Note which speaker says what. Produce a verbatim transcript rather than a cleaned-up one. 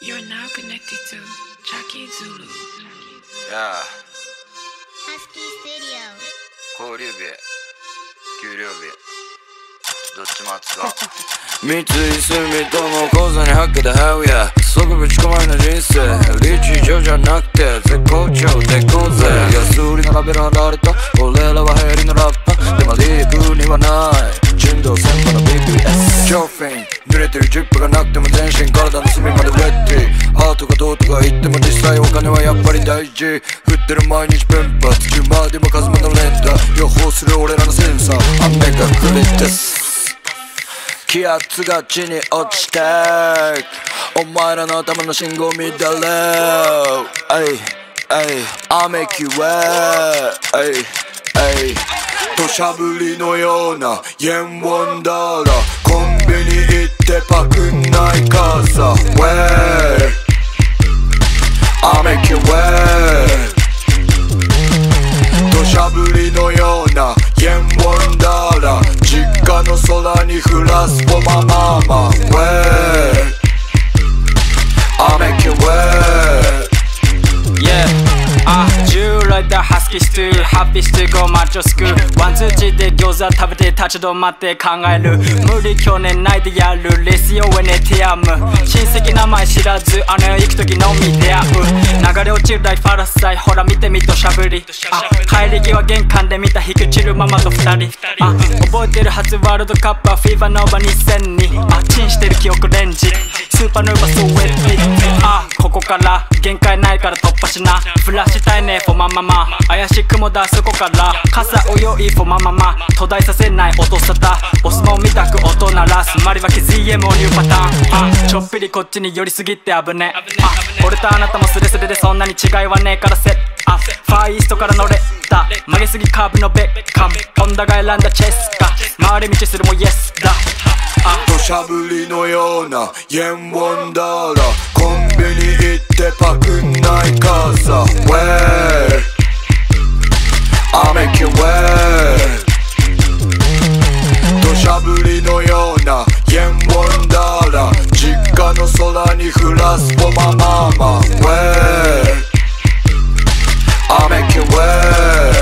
Speaker 1: You are now connected to Chaki Zulu.
Speaker 2: Yeah.
Speaker 3: Husky Studio.
Speaker 2: 交流日、給料日、どっちも扱う。
Speaker 4: 三井住友口座にハックでハウヤ即ぶち込まれの人生リッチ上じゃなくて絶好調でこうぜ安売りのラベル貼られた俺らは流行りのラッパでもリープにはない純道先輩の ビーピーエス 超フィン濡れてるジップがなくても全身体の隅までウェッティアートがどうとか言っても実際お金はやっぱり大事振ってる毎日分発ジュマディバカズマの連打予報する俺らのセンサー雨が降りです気圧が地に落ちてお前らの頭の信号乱れ Ay, ay, I'll make you wet Ay, ay 土砂降りのような円ウォンダーラコンビニ行ってパクんない傘 Way I'll make you wet 土砂降りのような円ウォンダーラ実家の空に降らすポマママ Way I'll make you wet
Speaker 5: Yeah あ、従来だハスキーストゥーハッピーストゥーゴーマッチョスクーワンツーチで餃子食べて立ち止まって考える無理去年ないでやるレスヨウエネティアム親戚名前知らず姉へ行く時のみ出会う流れ落ちるライファラサイほら見てみとしゃぶりあ、帰り際玄関で見た引き散るママと二人あ、覚えてる初ワールドカップはフィーバーノーバにせんにあ、チンしてる記憶レンジスーパーヌーバーソーウェッティあ、ここから限界ないから突破しなフラッシュしたいね for マママ怪しい雲だそこから傘泳い for マママ途絶えさせない音沙汰ボスも見たく音鳴らすマリは ケズイエム をニューパターンあちょっぴりこっちに寄りすぎて危ねあ俺とあなたもスレスレでそんなに違いはねえからセッあファーイーストから乗れた曲げすぎカーブのベッカムホンダが選んだチェスか回り道するもイエスだ
Speaker 4: 土砂降りのような円ウォンダーラコンビニ行ってパクんない傘 Way I'll make you wet 土砂降りのような円ウォンダーラ実家の空に降らすポマママ Way I'll make you wet